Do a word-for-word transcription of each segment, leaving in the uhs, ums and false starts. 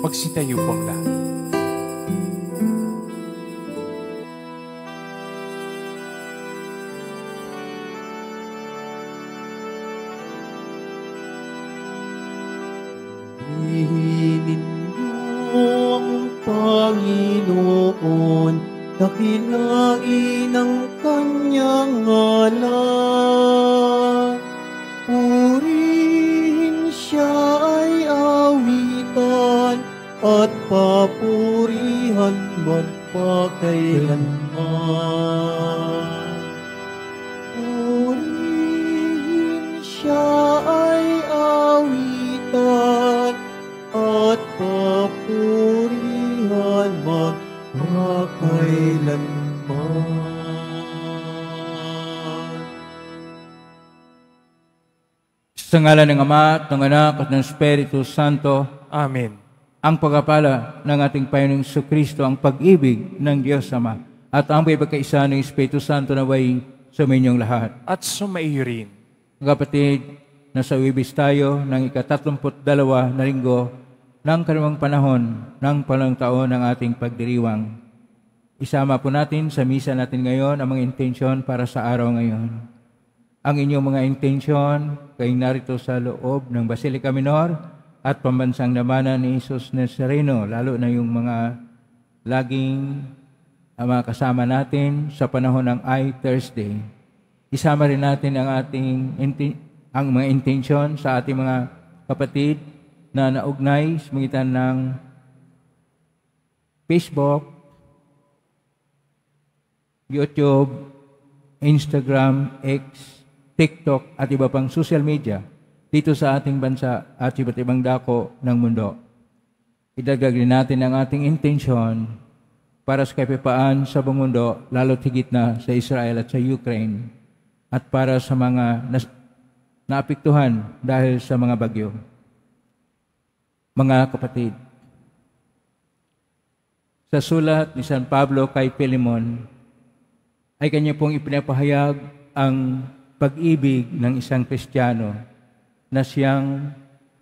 Magsitayo po ang lahat. Ihinin niyo ang Panginoon, dakilain ang kanyang ngalan. Purihin siya ay awitan, at papurihan magpakailanman. Purihin siya ay awitan, at papurihan magpakailanman. Sa ngalan ng Ama, at ng Anak, at ng Espiritu Santo. Amen. Ang pagpapala ng ating Panginoong Jesucristo, ang pag-ibig ng Diyos Ama, at ang pagkakaisa ng Espiritu Santo naway suminyong lahat. At sumaiyo rin. Mga kapatid, nasa uwibis tayo ng ikatatlumput dalawa na linggo ng kalimang panahon ng palang taon ng ating pagdiriwang. Isama po natin sa misa natin ngayon ang mga intensyon para sa araw ngayon. Ang inyong mga intensyon kay narito sa loob ng Basilica Minor at pambansang labanan ni Jesus Nazareno, lalo na yung mga laging uh, mga kasama natin sa panahon ng I Thursday. Isama rin natin ang ating ang mga intensyon sa ating mga kapatid na naugnay sa magitan ng Facebook, YouTube, Instagram, X, TikTok at iba pang social media dito sa ating bansa at iba't ibang dako ng mundo. Idagdag rin natin ang ating intensyon para sa kapayapaan sa buong mundo, lalo tigit na sa Israel at sa Ukraine, at para sa mga nas- naapektuhan dahil sa mga bagyo. Mga kapatid, sa sulat ni San Pablo kay Philemon, ay kanya pong ipinapahayag ang pag-ibig ng isang Kristiyano na siyang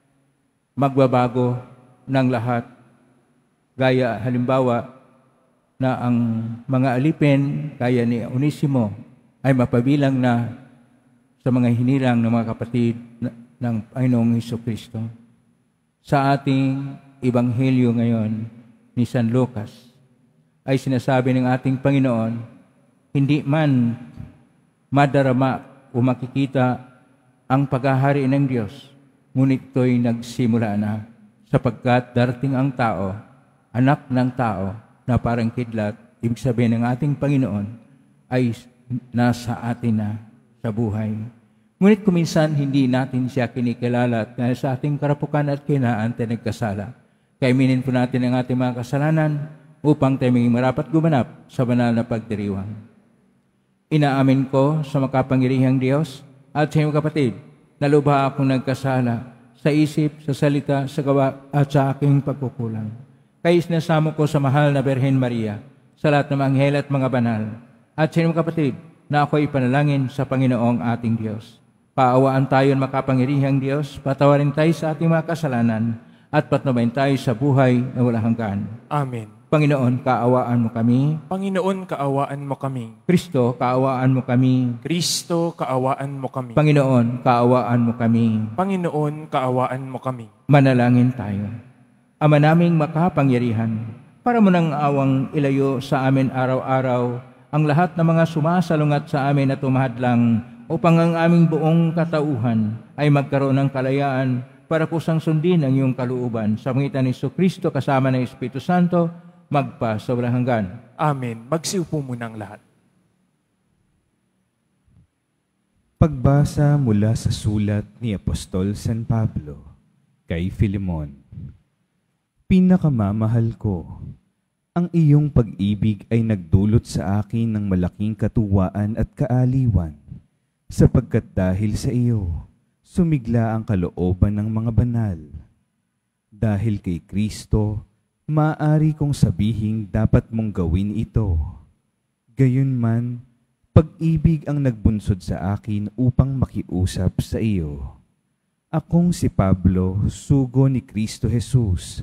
magbabago ng lahat. Gaya halimbawa na ang mga alipin gaya ni Onesimo ay mapabilang na sa mga hinilang ng mga kapatid ng Panginoong Jesucristo. Sa ating Ebanghelyo ngayon ni San Lucas ay sinasabi ng ating Panginoon, hindi man madarama o makikita ang paghahari ng Diyos, ngunit ito'y nagsimula na sapagkat darating ang tao, anak ng tao na parang kidlat, ibig sabihin ng ating Panginoon ay nasa atin na sa buhay. Ngunit kuminsan hindi natin siya kinikilala at dahil sa ating karapukan at kinaan tayo nagkasala. Kaiminin po natin ang ating mga kasalanan upang tayo maging marapat gumanap sa banal na pagdiriwang. Inaamin ko sa makapangyarihang Diyos at sa iyong kapatid na lubha akong nagkasala sa isip, sa salita, sa gawa at sa aking pagkukulang. Kaya isinasamo ko sa mahal na Birhen Maria, sa lahat ng mga anghel at mga banal, at sa iyong kapatid na ako'y panalangin sa Panginoong ating Diyos. Paawaan tayo ng makapangyarihang Diyos, patawarin tayo sa ating mga kasalanan, at patnubayan tayo sa buhay na walang hanggan. Amen. Panginoon, kaawaan mo kami. Panginoon, kaawaan mo kami. Kristo, kaawaan mo kami. Kristo, kaawaan mo kami. Panginoon, kaawaan mo kami. Panginoon, kaawaan mo kami. Manalangin tayo. Ama naming makapangyarihan, para mo nang awang ilayo sa amin araw-araw ang lahat ng mga sumasalungat sa amin at umahadlang upang ang aming buong katauhan ay magkaroon ng kalayaan para kusang sundin ang iyong kalooban. Sa pangitan ni Jesucristo kasama ng Espiritu Santo, magpa sa walang hanggan. Amen. Magsiupo muna ang lahat. Pagbasa mula sa sulat ni Apostol San Pablo kay Philemon. Pinakamamahal ko, ang iyong pag-ibig ay nagdulot sa akin ng malaking katuwaan at kaaliwan, sapagkat dahil sa iyo, sumigla ang kalooban ng mga banal. Dahil kay Kristo, maaari kong sabihing dapat mong gawin ito. Gayunman, pag-ibig ang nagbunsod sa akin upang makiusap sa iyo. Akong si Pablo, sugo ni Kristo Jesus,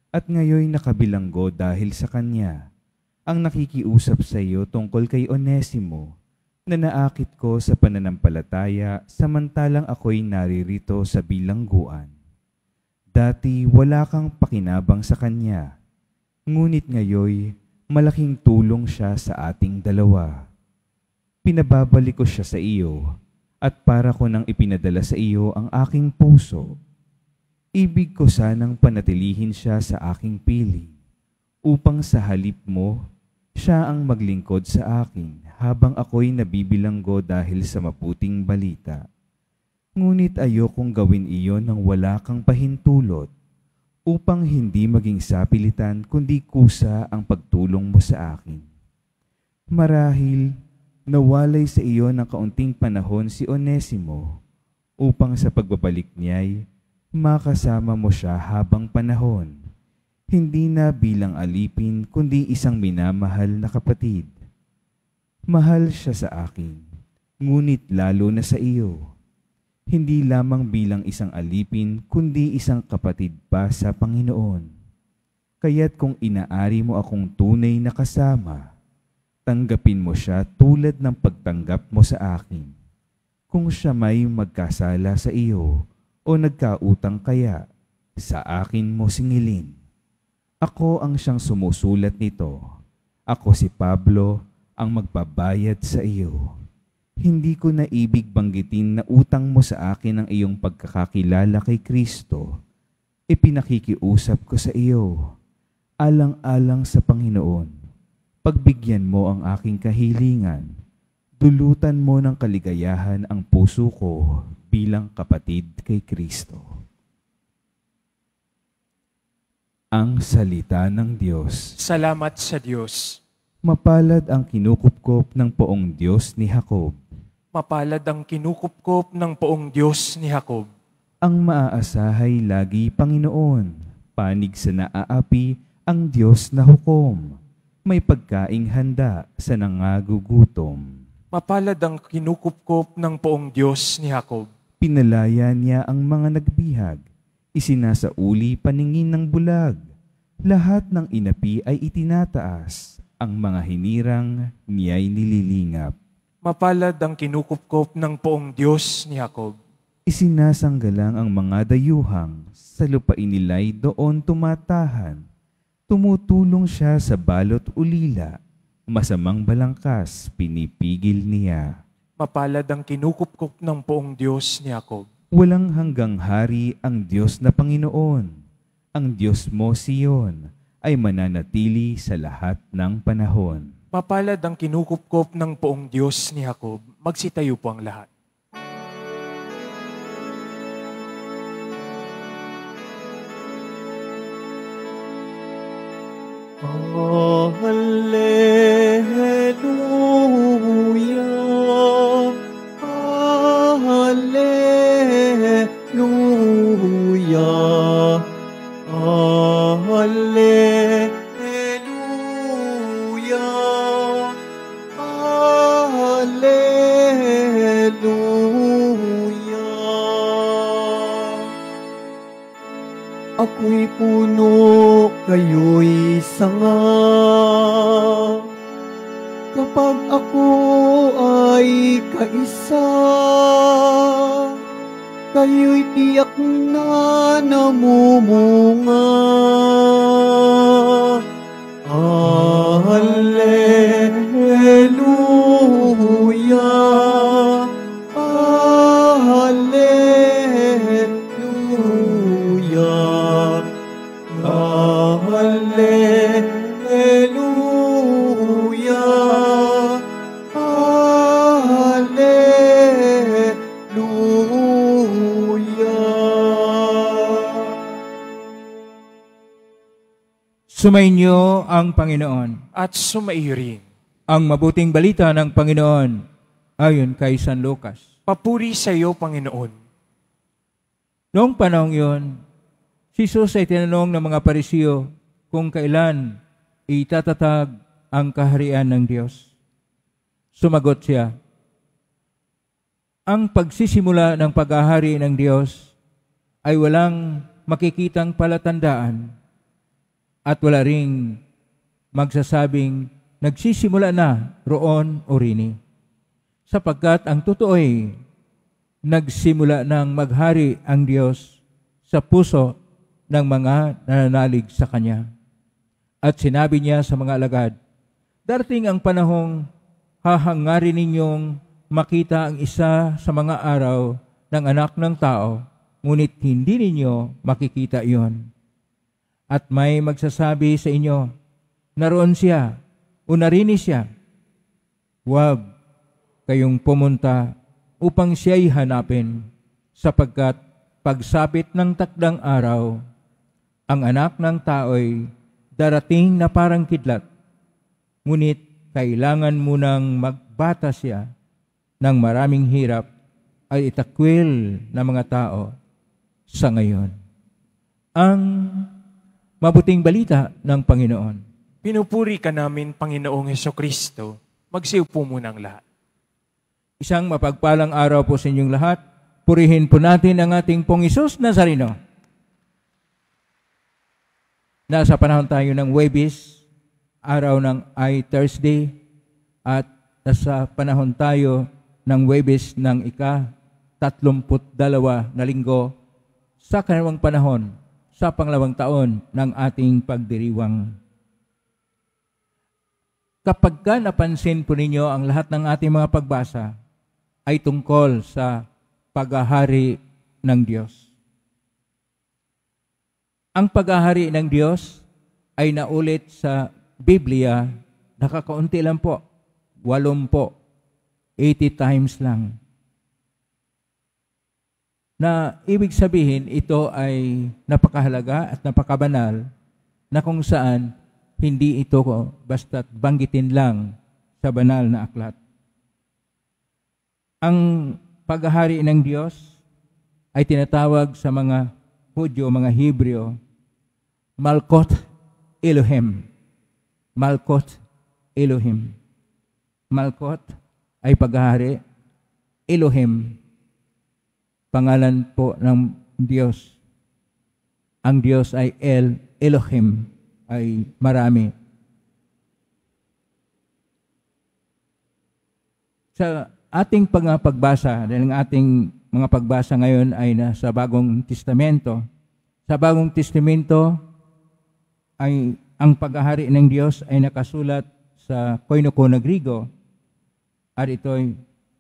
at ngayoy nakabilanggo dahil sa kanya. Ang nakikiusap sa iyo tungkol kay Onesimo na naakit ko sa pananampalataya samantalang ako'y naririto sa bilangguan. Dati wala kang pakinabang sa kanya, ngunit ngayoy malaking tulong siya sa ating dalawa. Pinababalik ko siya sa iyo at para ko nang ipinadala sa iyo ang aking puso. Ibig ko sanang panatilihin siya sa aking piling upang sa halip mo siya ang maglingkod sa akin habang ako'y nabibilanggo dahil sa maputing balita. Ngunit ayokong gawin iyon nang wala kang pahintulot upang hindi maging sapilitan kundi kusa ang pagtulong mo sa akin. Marahil nawalay sa iyo ng kaunting panahon si Onesimo upang sa pagbabalik niya'y makasama mo siya habang panahon, hindi na bilang alipin kundi isang minamahal na kapatid. Mahal siya sa akin, ngunit lalo na sa iyo, hindi lamang bilang isang alipin kundi isang kapatid pa sa Panginoon. Kaya't kung inaari mo akong tunay na kasama, tanggapin mo siya tulad ng pagtanggap mo sa akin. Kung siya may magkasala sa iyo o nagkautang kaya, sa akin mo singilin. Ako ang siyang sumusulat nito. Ako si Pablo ang magbabayad sa iyo. Hindi ko na ibig banggitin na utang mo sa akin ang iyong pagkakakilala kay Kristo. Ipinakikiusap ko sa iyo, alang-alang sa Panginoon. Pagbigyan mo ang aking kahilingan, dulutan mo ng kaligayahan ang puso ko bilang kapatid kay Kristo. Ang salita ng Diyos. Salamat sa Diyos. Mapalad ang kinukupkop ng poong Diyos ni Jacob. Mapalad ang kinukupkop ng poong Diyos ni Jacob. Ang maaasahay lagi, Panginoon, panig sa naaapi ang Diyos na hukom. May pagkaing handa sa nangagugutom. Mapalad ang kinukupkop ng poong Diyos ni Jacob. Pinalaya niya ang mga nagbihag. Isinasauli paningin ng bulag. Lahat ng inapi ay itinataas. Ang mga hinirang niya'y nililingap. Mapalad ang kinukupkop ng poong Diyos ni Jacob. Isinasanggalang ang mga dayuhang. Sa lupain nila'y doon tumatahan. Tumutulong siya sa balot ulila. Masamang balangkas, pinipigil niya. Mapalad ang kinukupkop ng poong Diyos ni Jacob. Walang hanggang hari ang Diyos na Panginoon. Ang Diyos mo, Siyon, ay mananatili sa lahat ng panahon. Mapalad ang kinukupkop ng poong Diyos ni Jacob. Magsitayo po ang lahat. Hallelujah, Hallelujah, Hallelujah, Hallelujah. Ako'y puno, kayo'y sanga. Kapag ako ay kaisa, kayo'y tiyak na namumunga. Hallelujah, Hallelujah, Hallelujah, Hallelujah. Sumainyo ang Panginoon. At sumaiyo rin. Ang mabuting balita ng Panginoon ayon kay San Lucas. Papuri sa iyo, Panginoon. Noong panahong yun, si Jesus ay tinanong ng mga Parisiyo kung kailan itatatag ang kaharian ng Diyos. Sumagot siya, ang pagsisimula ng paghahari ng Diyos ay walang makikitang palatandaan, At wala ring magsasabing nagsisimula na roon o rini. Sapagkat ang totoo ay nagsimula ng maghari ang Diyos sa puso ng mga nananalig sa Kanya. At sinabi niya sa mga alagad, darating ang panahong hahangarin ninyong makita ang isa sa mga araw ng anak ng tao, ngunit hindi ninyo makikita iyon. At may magsasabi sa inyo, naroon siya o narinig siya. Huwag kayong pumunta upang siya'y hanapin, sapagkat pagsapit ng takdang araw, ang anak ng tao'y darating na parang kidlat, ngunit kailangan munang magbata siya ng maraming hirap ay itakwil ng mga tao sa ngayon. Ang mabuting balita ng Panginoon. Pinupuri ka namin, Panginoong Hesukristo. Magsiupo muna ang lahat. Isang mapagpalang araw po sa inyong lahat. Purihin po natin ang ating pong Hesus Nazareno. Nasa panahon tayo ng Huwebes, araw ng ay Thursday, at nasa panahon tayo ng Huwebes ng ika-tatlumput dalawa na linggo sa kanawang panahon sa pangalawang taon ng ating pagdiriwang. Kapag ka napansin po ninyo ang lahat ng ating mga pagbasa ay tungkol sa paghahari ng Diyos. Ang paghahari ng Diyos ay naulit sa Biblia, nakakaunti lang po, walumpo, eighty times lang. Na ibig sabihin, ito ay napakahalaga at napakabanal na kung saan hindi ito basta't banggitin lang sa banal na aklat. Ang paghahari ng Diyos ay tinatawag sa mga Hudyo, mga Hebreo, Malkot Elohim. Malkot Elohim. Malkot ay paghahari. Elohim, pangalan po ng Diyos. Ang Diyos ay El, Elohim, ay marami. Sa ating pagbasa, dahil ang ating mga pagbasa ngayon ay nasa Bagong Testamento. Sa Bagong Testamento ay ang paghahari ng Diyos ay nakasulat sa Koinoko na Grigo at ito'y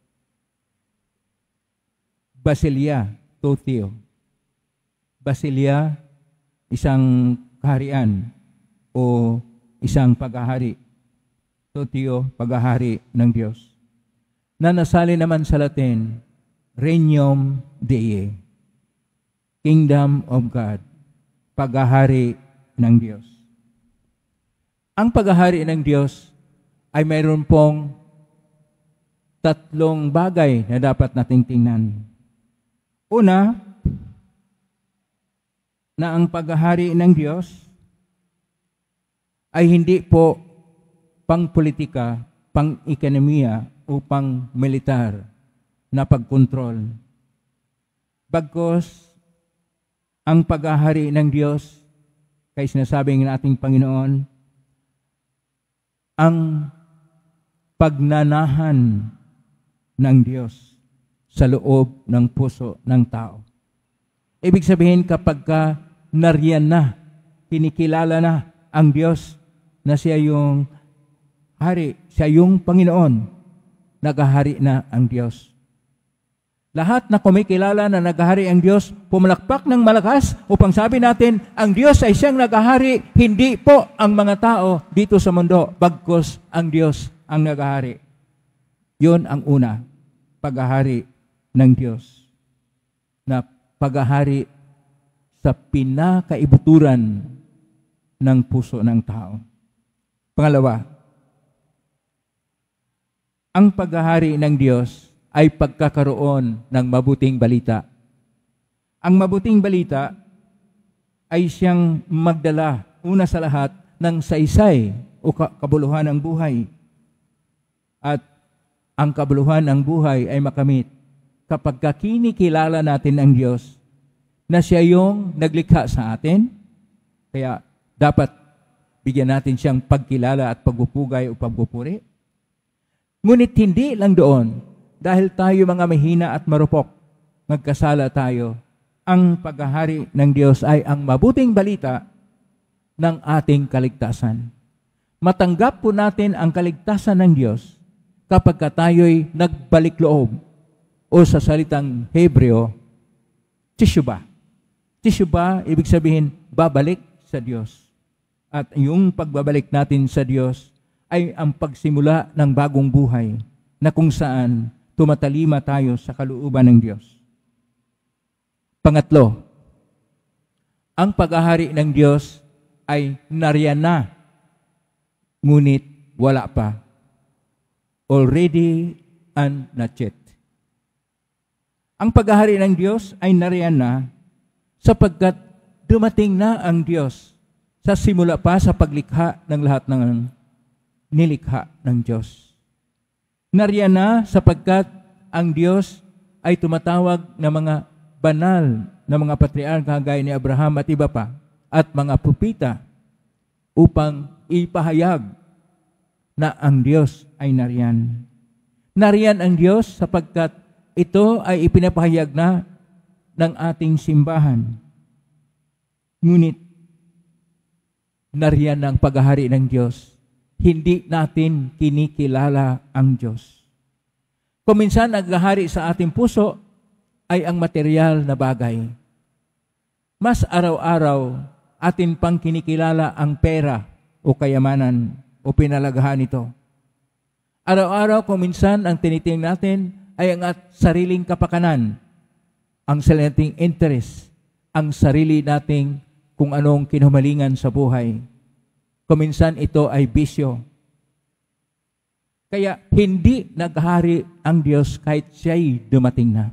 Basilia Toteo. Basilia, isang kaharian o isang paghahari. Toteo, paghahari ng Diyos. Na nasali naman sa Latin, Regnum Dei, Kingdom of God, paghahari ng Diyos. Ang paghahari ng Diyos ay mayroon pong tatlong bagay na dapat nating tingnan. Una, na ang paghahari ng Diyos ay hindi po pang-politika, pang-ekonomiya o pang-militar na pagkontrol. Bagkus, ang paghahari ng Diyos, kay sinasabi ng ating Panginoon, ang pagnanahan ng Diyos sa loob ng puso ng tao. Ibig sabihin, kapag ka nariyan na, kinikilala na ang Diyos na siya yung hari, siya yung Panginoon, naghahari na ang Diyos. Lahat na kumikilala na naghahari ang Diyos, pumalakpak ng malakas upang sabi natin, ang Diyos ay siyang naghahari, hindi po ang mga tao dito sa mundo, bagkus ang Diyos ang naghahari. Yun ang una, paghahari ng Diyos. Na paghahari sa pinakaibuturan ng puso ng tao. Pangalawa, ang paghahari ng Diyos ay pagkakaroon ng mabuting balita. Ang mabuting balita ay siyang magdala, una sa lahat, ng saysay o kabuluhan ng buhay. At ang kabuluhan ng buhay ay makamit kapag kinikilala natin ang Diyos na siya yung naglikha sa atin. Kaya dapat bigyan natin siyang pagkilala at pagpupugay o pagpupuri. Ngunit hindi lang doon, dahil tayo mga mahina at marupok, magkasala tayo, ang paghahari ng Diyos ay ang mabuting balita ng ating kaligtasan. Matanggap po natin ang kaligtasan ng Diyos kapag tayo'y nagbalik loob o sa salitang Hebreo, teshuvah. Teshuvah, ibig sabihin, babalik sa Diyos. At yung pagbabalik natin sa Diyos ay ang pagsimula ng bagong buhay na kung saan tumatalima tayo sa kalooban ng Diyos. Pangatlo, ang paghahari ng Diyos ay nariyan na, ngunit wala pa. Already and not yet. Ang paghahari ng Diyos ay nariyan na sapagkat dumating na ang Diyos sa simula pa sa paglikha ng lahat ng nilikha ng Diyos. Nariyan na sapagkat ang Diyos ay tumatawag ng mga banal na mga patriarka gaya ni Abraham at iba pa at mga propeta upang ipahayag na ang Diyos ay nariyan. Nariyan ang Diyos sapagkat ito ay ipinapahayag na ng ating simbahan. Ngunit nariyan ang paghahari ng Diyos. Hindi natin kinikilala ang Diyos. Kung minsan naghahari sa ating puso ay ang material na bagay. Mas araw-araw atin pang kinikilala ang pera o kayamanan o pinalagahan nito. Araw-araw kung minsan ang tinitingnan natin ay ang at sariling kapakanan, ang sariling interest, ang sarili nating kung anong kinumalingan sa buhay. Kuminsan ito ay bisyo. Kaya hindi naghari ang Diyos kahit siya'y dumating na.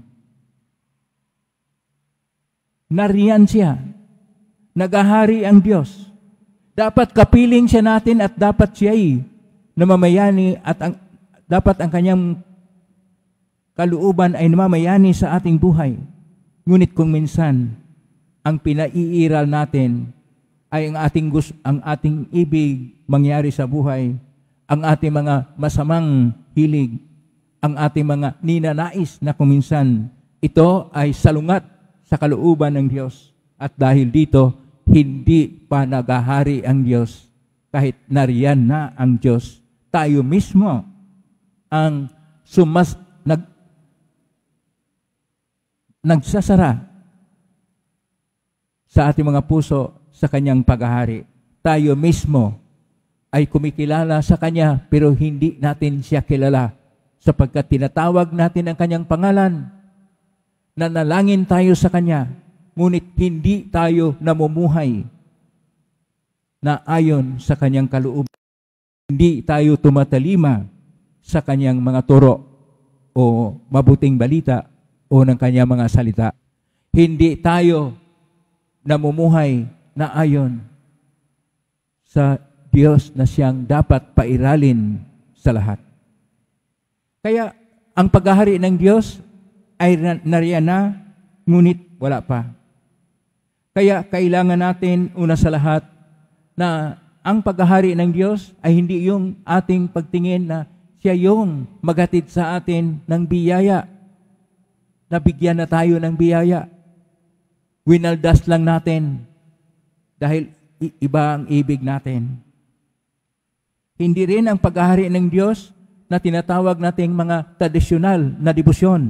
Nariyan siya. Naghahari ang Diyos. Dapat kapiling siya natin at dapat siya'y namamayani at ang, dapat ang kanyang kalooban ay namamayani sa ating buhay. Ngunit kung minsan, ang pinaiiral natin ay ang ating gusto, ang ating ibig mangyari sa buhay, ang ating mga masamang hilig, ang ating mga ninanais na kuminsan, ito ay salungat sa kalooban ng Diyos. At dahil dito, hindi pa naghahari ang Diyos kahit nariyan na ang Diyos. Tayo mismo ang sumas, nag, nagsasara sa ating mga puso sa kanyang paghahari. Tayo mismo ay kumikilala sa kanya pero hindi natin siya kilala sapagkat tinatawag natin ang kanyang pangalan. Nanalangin tayo sa kanya ngunit hindi tayo namumuhay na ayon sa kanyang kalooban. Hindi tayo tumatalima sa kanyang mga turo o mabuting balita o ng kanyang mga salita. Hindi tayo namumuhay na ayon sa Diyos na siyang dapat pairalin sa lahat. Kaya ang paghahari ng Diyos ay nariyan na, ngunit wala pa. Kaya kailangan natin una sa lahat na ang paghahari ng Diyos ay hindi yung ating pagtingin na siya yung maghatid sa atin ng biyaya. Nabigyan na tayo ng biyaya. Winaldas lang natin dahil iba ang ibig natin. Hindi rin ang paghahari ng Diyos na tinatawag nating mga tradisyonal na debosyon.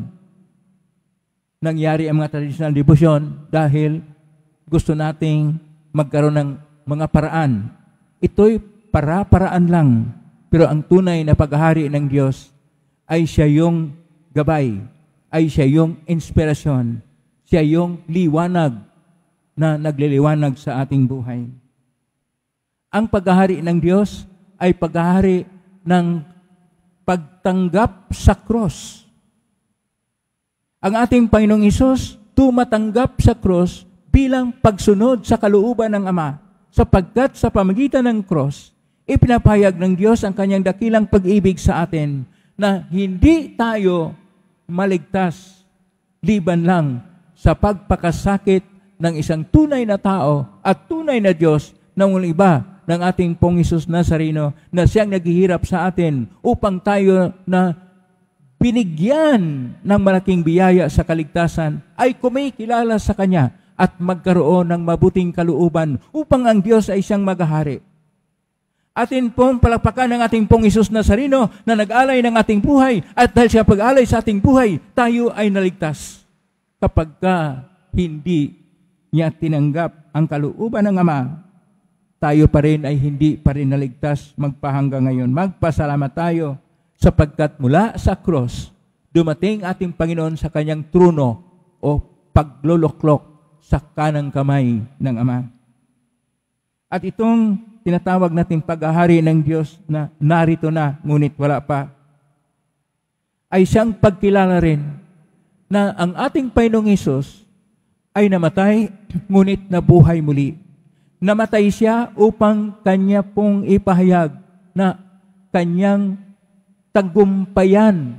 Nangyari ang mga tradisyonal na debosyon dahil gusto nating magkaroon ng mga paraan. Ito'y para-paraan lang. Pero ang tunay na paghahari ng Diyos ay siya yung gabay, ay siya yung inspirasyon, siya yung liwanag na nagliliwanag sa ating buhay. Ang paghahari ng Diyos ay paghahari ng pagtanggap sa cross. Ang ating Panginoong Hesus tumatanggap sa cross bilang pagsunod sa kalooban ng Ama, sapagkat sa pamagitan ng cross, ipinapahayag ng Diyos ang kanyang dakilang pag-ibig sa atin na hindi tayo maligtas liban lang sa pagpakasakit ng isang tunay na tao at tunay na Diyos na walang iba ng ating Pong Hesus Nazareno na siyang naghihirap sa atin upang tayo na binigyan ng malaking biyaya sa kaligtasan ay kumikilala sa Kanya at magkaroon ng mabuting kalooban upang ang Diyos ay siyang maghahari. Atin pong palakpakan ng ating Pong Hesus Nazareno na nag-alay ng ating buhay at dahil siya pag-alay sa ating buhay, tayo ay naligtas. Kapag ka hindi niya tinanggap ang kalooban ng Ama, tayo pa rin ay hindi pa rin naligtas magpahanggang ngayon. Magpasalamat tayo sapagkat mula sa cross, dumating ating Panginoon sa kanyang trono o pagluluklok sa kanang kamay ng Ama. At itong tinatawag nating paghahari ng Diyos na narito na, ngunit wala pa, ay siyang pagkilala rin na ang ating Panginoong Hesus ay namatay, ngunit nabuhay muli. Namatay siya upang kanya pong ipahayag na kanyang tagumpayan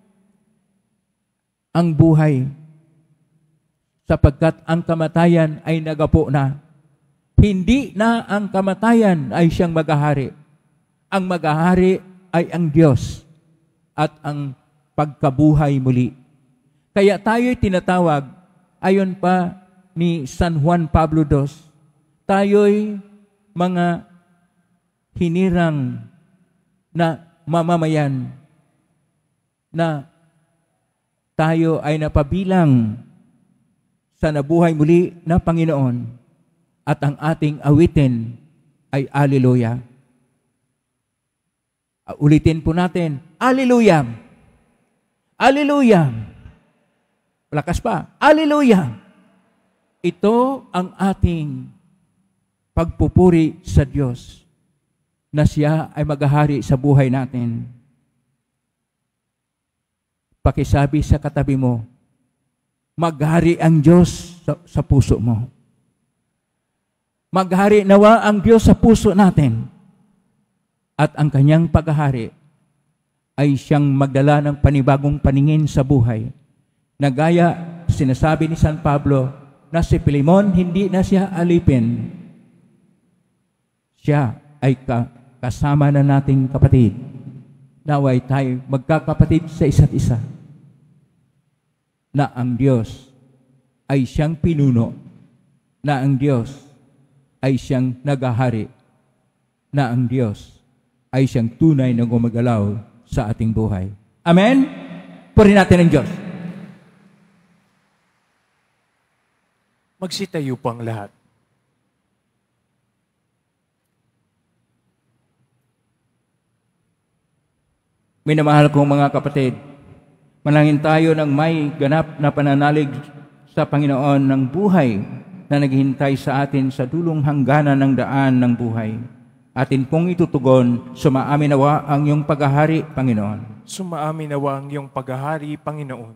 ang buhay sapagkat ang kamatayan ay nagapo na. Hindi na ang kamatayan ay siyang maghahari. Ang maghahari ay ang Diyos at ang pagkabuhay muli. Kaya tayo'y tinatawag, ayon pa ni San Juan Pablo Second, tayo'y mga hinirang na mamamayan na tayo ay napabilang sa nabuhay muli na Panginoon at ang ating awitin ay Alleluia. Ulitin po natin, Alleluia! Alleluia! Lakas pa, Alleluia! Ito ang ating pagpupuri sa Diyos na siya ay maghahari sa buhay natin. Pakisabi sa katabi mo, maghari ang Diyos sa, sa puso mo. Maghari nawa ang Diyos sa puso natin. At ang kanyang paghahari ay siyang magdala ng panibagong paningin sa buhay. Na gaya sinasabi ni San Pablo na si Filemon hindi na siya alipin. Siya ay ka, kasama na nating kapatid. Naway tayo magkakapatid sa isa't isa. Na ang Diyos ay siyang pinuno. Na ang Diyos ay siyang naghahari. Na ang Diyos ay siyang tunay na gumagalaw sa ating buhay. Amen? Purihin natin ang Diyos. Magsitayo po ang lahat. Minamahal kong mga kapatid, manalangin tayo ng may ganap na pananalig sa Panginoon ng buhay na naghihintay sa atin sa dulong hangganan ng daan ng buhay. Atin pong itutugon, sumaamin nawa ang iyong paghahari, Panginoon. Sumaamin nawa ang iyong paghahari, Panginoon.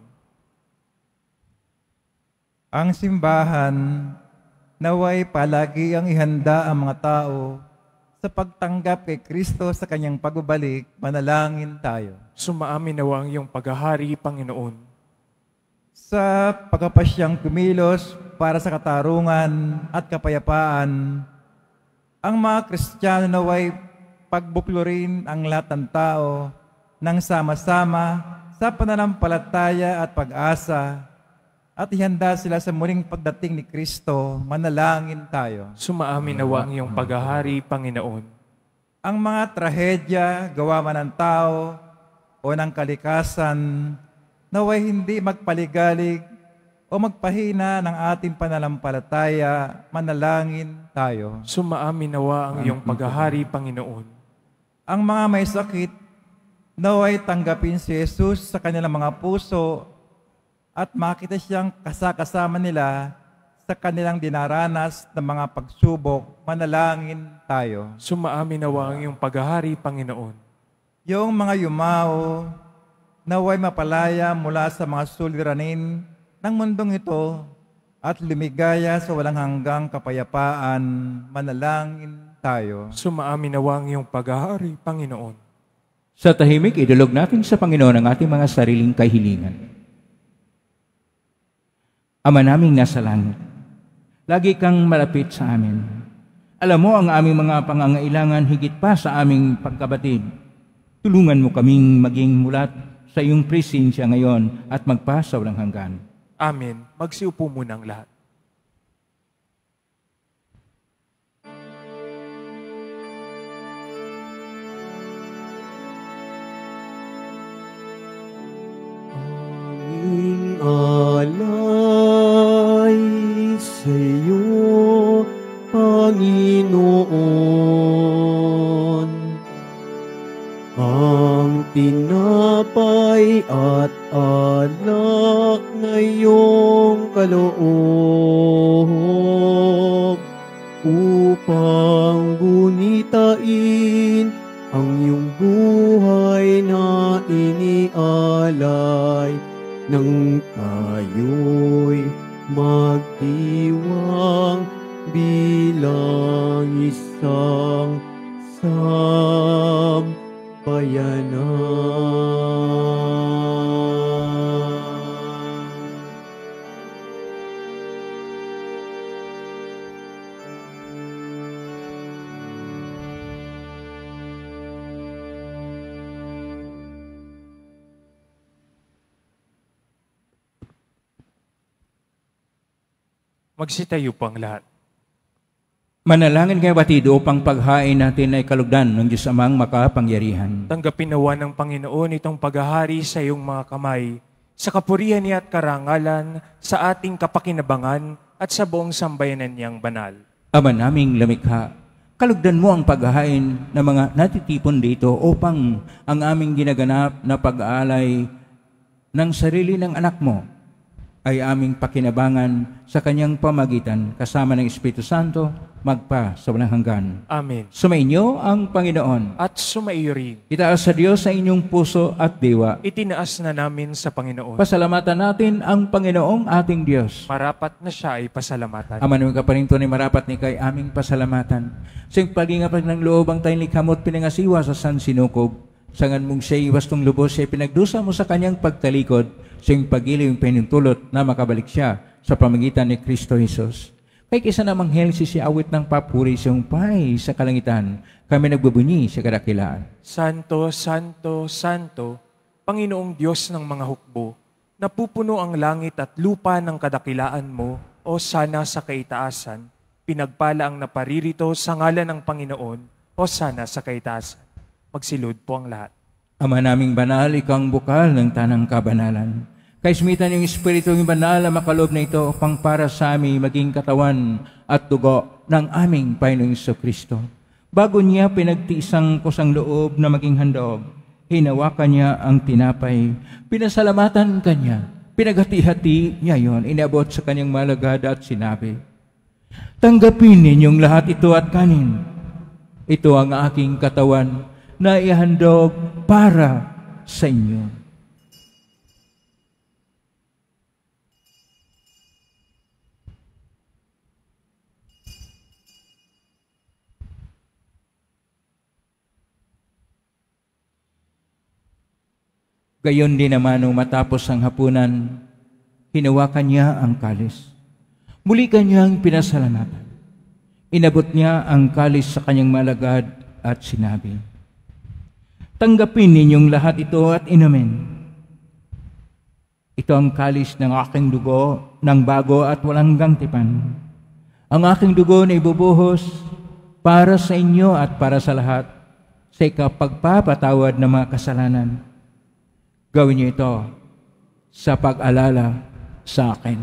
Ang simbahan, naway palagi ang ihanda ang mga tao sa pagtanggap kay Kristo sa kanyang pagbabalik. Manalangin tayo. Sumaamin nawa ang iyong paghahari, Panginoon. Sa pagkapasyang kumilos para sa katarungan at kapayapaan, ang mga Kristiyano naway pagbuklurin ang lahat ng tao nang sama-sama sa pananampalataya at pag-asa at ihanda sila sa muling pagdating ni Kristo. Manalangin tayo. Sumaamin nawa ang iyong paghahari, Panginoon. Ang mga trahedya gawa man ng tao o ng kalikasan naway hindi magpaligalig o magpahina ng ating pananampalataya. Manalangin tayo. Sumaamin nawa ang iyong paghahari, Panginoon. Ang mga may sakit naway tanggapin si Jesus sa kanilang mga puso at makita siyang kasakasama nila sa kanilang dinaranas ng mga pagsubok. Manalangin tayo. Sumaamin nawa ang iyong paghahari, Panginoon. Yung mga yumao naway mapalaya mula sa mga suliranin ng mundong ito at lumigaya sa walang hanggang kapayapaan. Manalangin tayo. Sumaamin nawa ang iyong paghahari, Panginoon. Sa tahimik, idulog natin sa Panginoon ang ating mga sariling kahilingan. Ama naming nasa langit, lagi kang malapit sa amin. Alam mo ang aming mga pangangailangan higit pa sa aming pagkabatid. Tulungan mo kaming maging mulat sa iyong presensya ngayon at magpasa walang hanggan. Amen. Magsiupo muna ang lahat. Aming alay sa iyo, Panginoon, ang tinapay at alak na iyong kaloob upang gunitain ang iyong buhay na inialay nang tayo'y magdiwang bilang isang sampayanan. Magsitayo po ang lahat. Manalangin kayo batid upang paghain natin ay kalugdan ng Diyos Amang makapangyarihan. Tanggapin nawa ng Panginoon itong paghahari sa iyong mga kamay, sa kapurihan niya at karangalan, sa ating kapakinabangan at sa buong sambayanan niyang banal. Ama naming lamikha, kalugdan mo ang paghain ng mga natitipon dito upang ang aming ginaganap na pag-aalay ng sarili ng anak mo ay aming pakinabangan sa kanyang pamagitan kasama ng Espiritu Santo magpa sa walang hanggan. Amen. Sumainyo ang Panginoon. At sumaiyo rin. Itaas sa Diyos sa inyong puso at diwa. Itinaas na namin sa Panginoon. Pasalamatan natin ang Panginoong ating Diyos. Marapat na siya ay pasalamatan. Ama namin kaparinto ni marapat ni kay aming pasalamatan. Sing pagingapag ng loob ang tayong likhamot pinangasiwa sa San Sinukob. Sangan mong siya iwastong lubos siya pinagdusa mo sa kanyang pagtalikod. Sing pagiliw yung pinintulot na makabalik siya sa pamagitan ni Kristo Jesus. Kay kisa namang helsi si awit ng papuri siyang pay sa kalangitan, kami nagbubunyi sa kadakilaan. Santo, Santo, Santo, Panginoong Diyos ng mga hukbo, napupuno ang langit at lupa ng kadakilaan mo, o sana sa kaitaasan, pinagpala ang naparirito sa ngalan ng Panginoon, o sana sa kaitaasan. Magsilud po ang lahat. Ama naming banal, ikaw ang bukal ng tanang kabanalan. Kaismitan yung Espiritu ng banal na makaloob na ito upang para sa amin maging katawan at dugo ng aming Panginoong Jesucristo. Bago niya pinagtiisang kusang loob na maging handog, hinawakan niya ang tinapay, pinasalamatan kanya, pinaghati-hati niya yon, inabot sa kanyang malagad at sinabi, tanggapin ninyong lahat ito at kanin. Ito ang aking katawan na ihandog para sa inyo. Gayon din naman nung matapos ang hapunan, hinawakan niya ang kalis. Muli kanyang pinasalamatan. Inabot niya ang kalis sa kanyang malagad at sinabi, tanggapin ninyong lahat ito at inumin. Ito ang kalis ng aking dugo ng bago at walang gangtipan. Ang aking dugo na ibubuhos para sa inyo at para sa lahat sa ikapagpapatawad ng mga kasalanan. Gawin niyo ito sa pag-alala sa akin.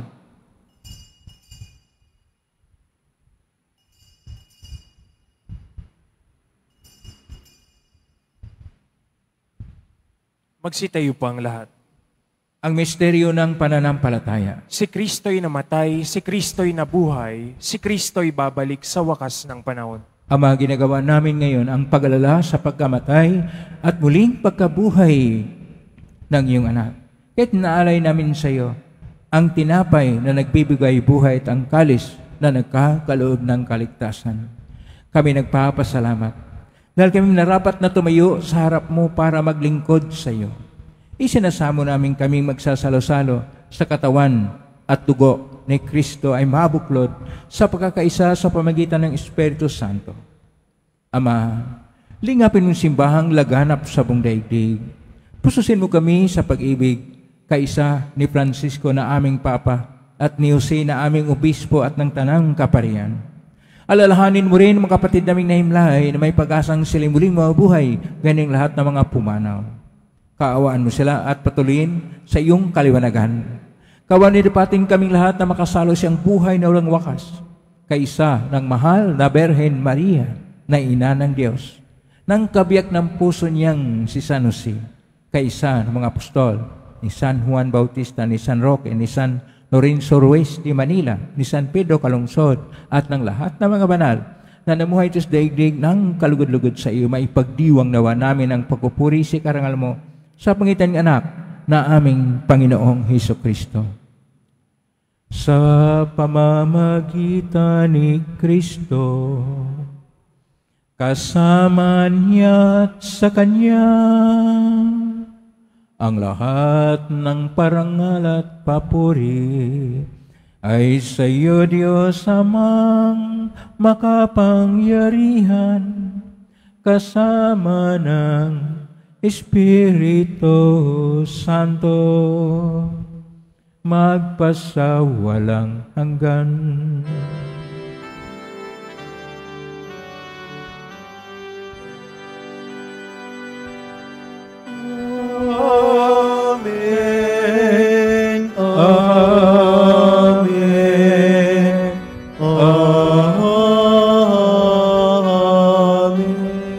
Magsitayo po ang lahat. Ang misteryo ng pananampalataya. Si Kristo'y namatay, si Kristo'y nabuhay, si Kristo'y babalik sa wakas ng panahon. Ama, ginagawa namin ngayon ang pag-alala sa pagkamatay at muling pagkabuhay ng iyong anak. Kahit naalay namin sa iyo ang tinapay na nagbibigay buhay at ang kalis na nagkakaloob ng kaligtasan. Kami nagpapasalamat dahil kami narapat na tumayo sa harap mo para maglingkod sa iyo. Isinasamo namin kaming magsasalo-salo sa katawan at dugo ni Kristo ay mabuklod sa pagkakaisa sa pamagitan ng Espiritu Santo. Ama, lingapin mong simbahang laganap sa buong daigdig. Pususin mo kami sa pag-ibig, kaisa ni Francisco na aming Papa at ni Jose na aming Obispo at ng Tanang Kaparian. Alalahanin mo rin mga kapatid naming nahimlay na may pag-asang sila muling mabuhay, ganing lahat ng mga pumanaw. Kaawaan mo sila at patuloyin sa iyong kaliwanagan. Kawanidapatin kaming lahat na makasalo siyang buhay na walang wakas, kaisa ng mahal na Berhen Maria na ina ng Diyos, ng kabiyak ng puso niyang si San Jose, kaisa ng mga apostol, ni San Juan Bautista, ni San Roque, ni San Lorenzo Ruiz de Manila, ni San Pedro Calungsod, at ng lahat ng mga banal na namuhay sa daigdig ng kalugod-lugod sa iyo, maipagdiwang nawa namin ang pagpupuri si karangal mo sa pangitan ng anak na aming Panginoong Hesus Kristo. Sa pamamagitan ni Kristo, kasama niya at sa Kanya, ang lahat ng parangal at papuri ay sa iyo, Diyos Amang makapangyarihan, kasama ng Espiritu Santo, magpasawalang hanggan. Amen. Amen. Amen.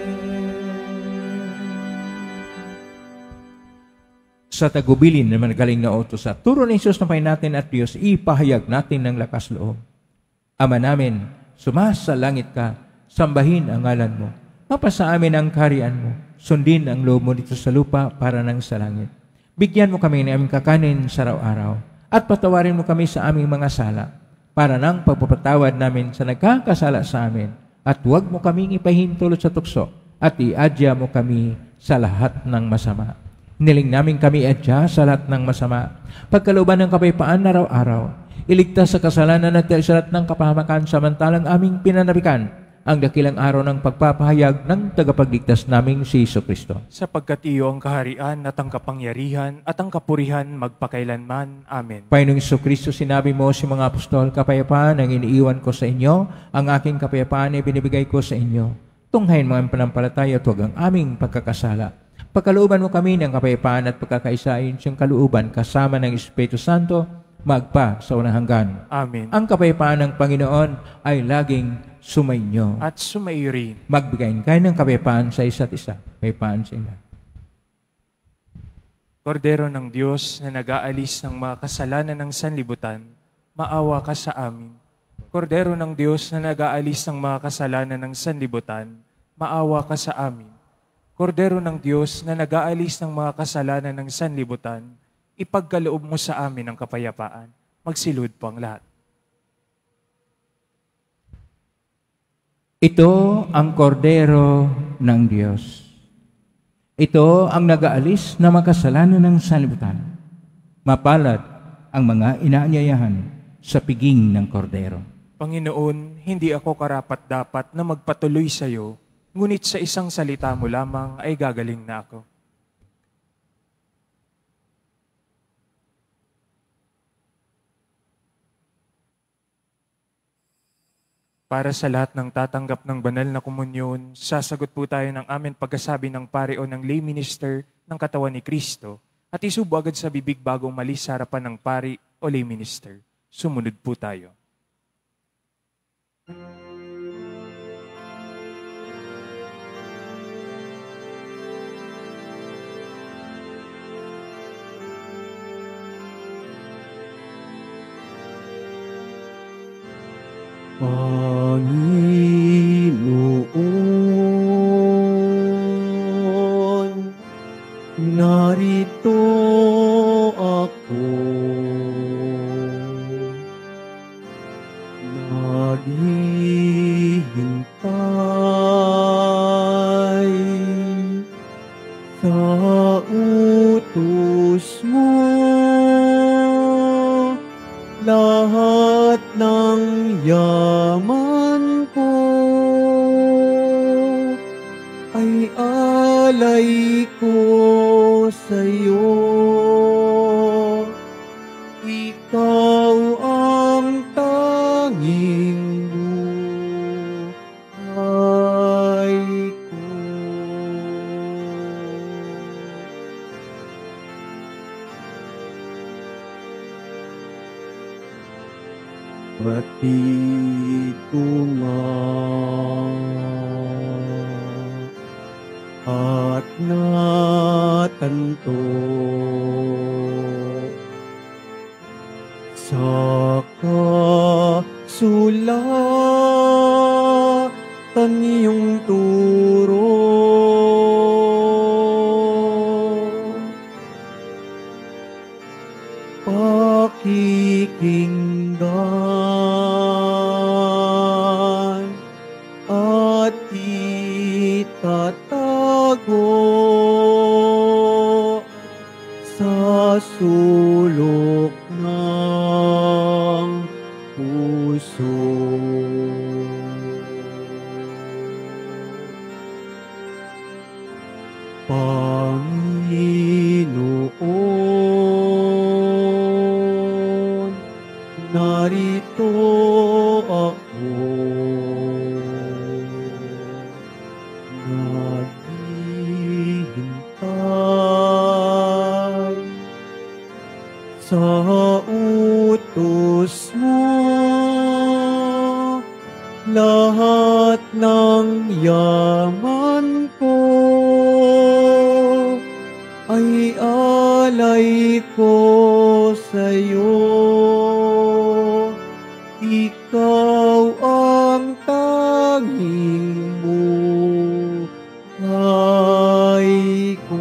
Sa tagubilin na magaling na utos sa turo ni Jesus na Panginoon natin at Diyos, ipahayag natin ng lakas loob. Ama namin, sumasalangit ka, sambahin ang ngalan mo. Mapasa amin ang kaharian mo. Sundin ang loob mo dito sa lupa para nang sa langit. Bigyan mo kami ng aming kakanin sa araw-araw at patawarin mo kami sa aming mga sala para nang pagpapatawad namin sa nagkakasala sa amin, at huwag mo kaming ipahintulot sa tukso at iadya mo kami sa lahat ng masama. Niling namin kami adya sa lahat ng masama, pagkalooban ng kapayapaan na araw-araw, iligtas sa kasalanan at sa lahat ng kapahamakan, samantalang aming pinanabikan ang dakilang araw ng pagpapahayag ng tagapagligtas naming si Hesus Kristo. Sapagkat iyo ang kaharian at ang kapangyarihan at ang kapurihan magpakailanman. Amen. Panginoong Hesus Kristo, sinabi mo sa mga apostol, kapayapaan ang iniiwan ko sa inyo, ang aking kapayapaan ay binibigay ko sa inyo. Tunghayin mo ang panampalataya at huwag ang aming pagkakasala. Pagkalooban mo kami ng kapayapaan at pagkakaisain siyang kalooban kasama ng Espiritu Santo, magpa sa unang hanggan. Amen. Ang kapayapaan ng Panginoon ay laging sumainyo. At sumaiyo rin. Magbigayin kayo ng kapayapaan sa isa't isa. Kapayapaan sa inyo. Kordero ng Diyos na nag-aalis ng mga kasalanan ng sanlibutan, maawa ka sa amin. Kordero ng Diyos na nag-aalis ng mga kasalanan ng sanlibutan, maawa ka sa amin. Kordero ng Diyos na nag-aalis ng mga kasalanan ng sanlibutan, ipagkaloob mo sa amin ang kapayapaan. Magsilud po ang lahat. Ito ang kordero ng Diyos. Ito ang nag-aalis na makasalanan ng sanlibutan. Mapalad ang mga inaanyayahan sa piging ng kordero. Panginoon, hindi ako karapat-dapat na magpatuloy sa iyo, ngunit sa isang salita mo lamang ay gagaling na ako. Para sa lahat ng tatanggap ng banal na komunyon, sasagot po tayo ng amin pagkasabi ng pare o ng lay minister ng katawan ni Kristo at isubo agad sa bibig bago umalis sa harapan ng pari o lay minister. Sumunod po tayo. Panginoon, narito ako, naghihintay sa utos mo, lahat yaman ko ay alay ko sa'yo. Ikaw ang tanging buhay ko. Pati ito nga at natanto sa kasulatan iyong turo. Pakikinggan at itatago sa sulok ng puso. Panginoon, narito ako, naghihintay sa utos mo. Lahat ng yaman ko ay alay ko sa'yo. Ikaw ang tanging buhay ko.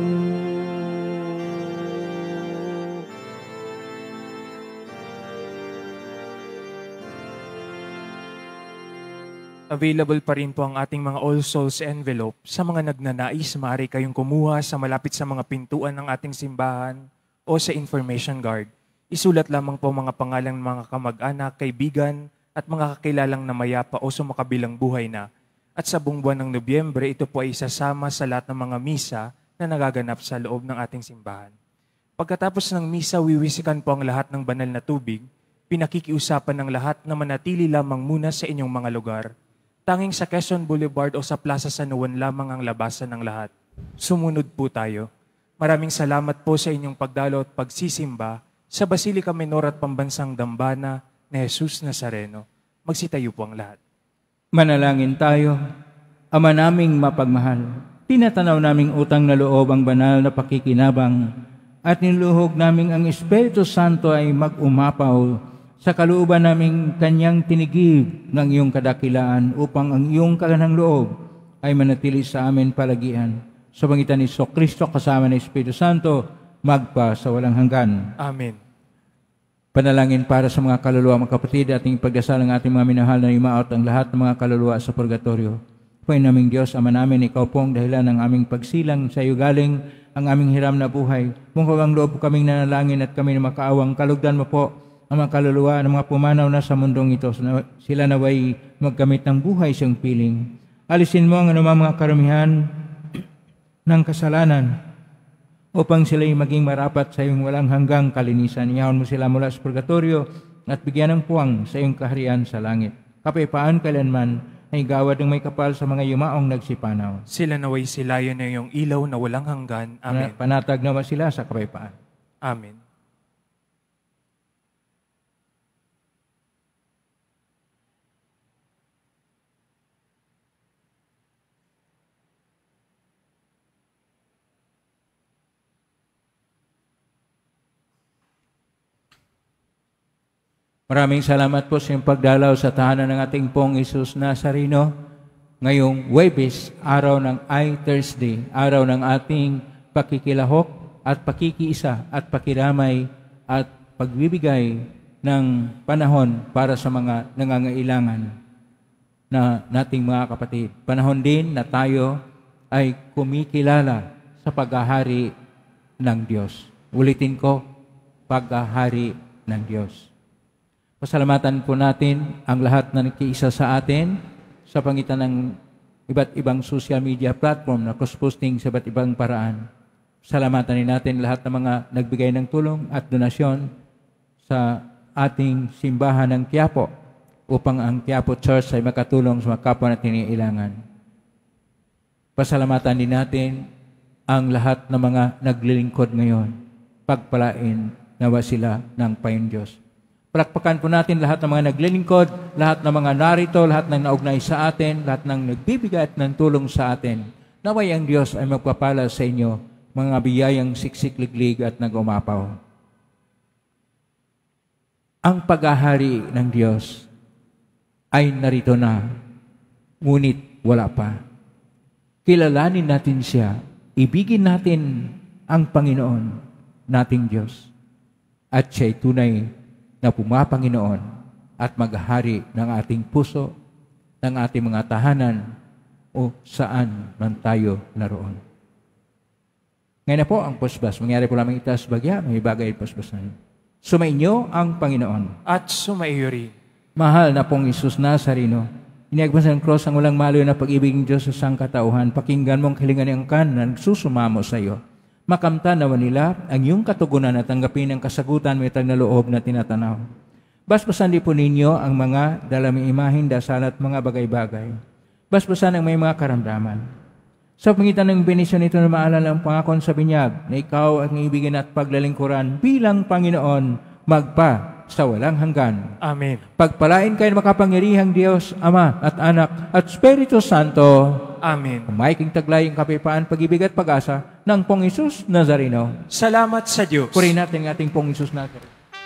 Available pa rin po ang ating mga All Souls envelope. Sa mga nagnanais, maaari kayong kumuha sa malapit sa mga pintuan ng ating simbahan o sa information guard. Isulat lamang po mga pangalan ng mga kamag-anak, kaibigan, at mga kakilalang na mayapa o sumakabilang buhay na. At sa buong buwan ng Nobyembre, ito po ay isasama sa lahat ng mga misa na nagaganap sa loob ng ating simbahan. Pagkatapos ng misa, wiwisikan po ang lahat ng banal na tubig. Pinakikiusapan ng lahat na manatili lamang muna sa inyong mga lugar. Tanging sa Quezon Boulevard o sa Plaza San Juan lamang ang labasan ng lahat. Sumunod po tayo. Maraming salamat po sa inyong pagdalo at pagsisimba sa Basilica Menor at Pambansang Dambana ni Jesus Nazareno. Magsitayo po ang lahat. Manalangin tayo. Ama naming mapagmahal, tinatanaw naming utang na loob ang banal na pakikinabang at niluhog naming ang Espiritu Santo ay mag-umapaw sa kalooban naming kanyang tinigib ng iyong kadakilaan upang ang iyong kaganang loob ay manatili sa amin palagian. Sa pangitan ni Kristo kasama ng Espiritu Santo, magpa sa walang hanggan. Amen. Panalangin para sa mga kaluluwa, mga kapatid, ating pagdasal ng ating mga minahal na imaot ang lahat ng mga kaluluwa sa purgatorio. Panginoon naming Diyos, Ama namin, ikaw po ang dahilan ng aming pagsilang sa iyo galing ang aming hiram na buhay. Mungkaw ang loob po kaming nanalangin at kami na makaawang kalugdan mo po ang mga kaluluwa ng mga pumanaw na sa mundong ito. Sila naway magkamit ng buhay sa iyong piling. Alisin mo ang anumang mga karumihan ng kasalanan upang sila'y maging marapat sa iyong walang hanggang kalinisan. Iyahon mo sila mula sa purgatorio at bigyan ng puwang sa iyong kaharian sa langit. Kapayapaan kailanman ay gawad ng may kapal sa mga yumaong nagsipanaw. Sila naway silayan na iyong ilaw na walang hanggan. Amen. Panatag naman sila sa kapayapaan. Amen. Maraming salamat po sa iyong pagdalaw sa tahanan ng ating pong Jesus Nazareno. Ngayong Huwebes, araw ng I Thursday, araw ng ating pakikilahok at pakikiisa at pakiramay at pagbibigay ng panahon para sa mga nangangailangan na nating mga kapatid. Panahon din na tayo ay kumikilala sa paghahari ng Diyos. Ulitin ko, paghahari ng Diyos. Pasalamatan po natin ang lahat na nakiisa sa atin sa pangitan ng iba't ibang social media platform na cross-posting sa iba't ibang paraan. Pasalamatan din natin lahat ng mga nagbigay ng tulong at donasyon sa ating simbahan ng Quiapo upang ang Quiapo Church ay makatulong sa mga kapwa na tiniilangan. Pasalamatan din natin ang lahat ng mga naglilingkod ngayon. Pagpalain nawa sila ng Panginoon Diyos. Palakpakan po natin lahat ng mga naglilingkod, lahat ng mga narito, lahat ng naugnay sa atin, lahat ng nagbibigay at ng tulong sa atin. Naway ang Diyos ay magpapala sa inyo, mga biyayang siksik-liglig at nag-umapaw. Ang paghahari ng Diyos ay narito na, ngunit wala pa. Kilalanin natin siya, ibigin natin ang Panginoon nating Diyos. At siya'y tunay na pumapanginoon at maghahari ng ating puso, ng ating mga tahanan, o saan man tayo naroon. Ngayon na po ang pusbas. Mangyari po lamang itaas bagya, may bagay pusbas na yun. Sumainyo ang Panginoon. At sumaiyo rin. Mahal na pong Isus Nazareno, iniagmas ng cross ang walang maloy na pag-ibig ng Diyos sa sangkatauhan. Pakinggan mong kalingan ng kan na nagsusumamo sa iyo. Makamtan naman nila ang iyong katugunan at tanggapin ang kasagutan may tag na loob na tinatanaw. Basbasan din po ninyo ang mga dalaming imahin, dasal at mga bagay-bagay. Basbasan ang may mga karamdaman. Sa pangitan ng benisyon ito na maalala ang pangakon sa binyag na ikaw ang ibigin at paglalingkuran bilang Panginoon magpa sa walang hanggan. Amen. Pagpalain kayo makapangyarihang Diyos, Ama at Anak at Espiritu Santo. Amen. Umaiking taglay ang kapayapaan, pag-ibig at pag-asa ng Pong Isus Nazareno. Salamat sa Diyos. Purihin natin ang ating Pong Isus Nazareno.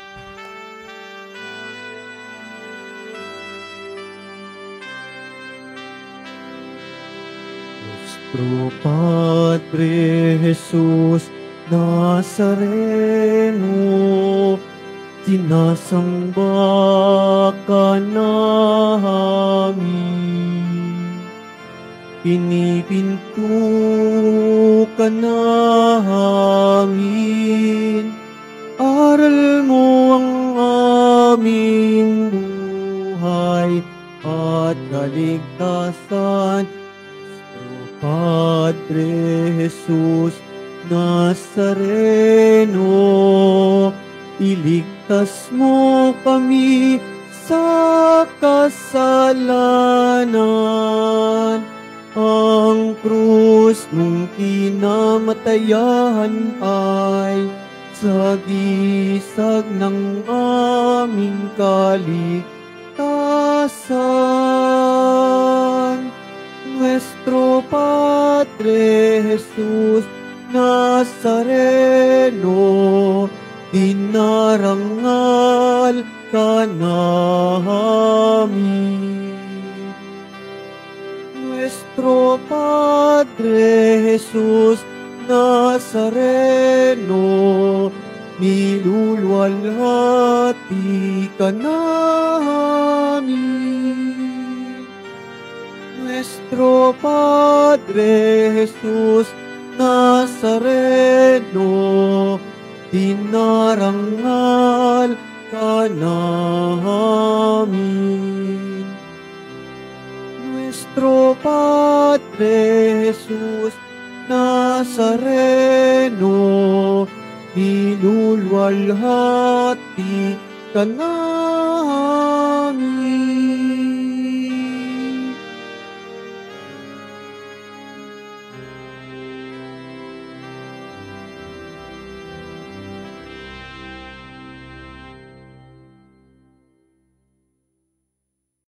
Nuestro Padre Jesus Nazareno, sinasamba ka namin. Pinipinto ka namin, aral mo ang aming buhay at kaligtasan. Nuestro Padre Jesus Nazareno, iligtas mo kami sa kasalanan. Ang krus mong kinamatayan ay sagisag ng aming kaligtasan. Nuestro Padre Jesus Nazareno, dinarangal ka namin. Nuestro Padre Jesus Nazareno, niluluwalhati ka namin. Nuestro Padre Jesus Nazareno, dinarangal ka namin. Nuestro Padre Jesus Nazareno, niluluwalhati ka namin.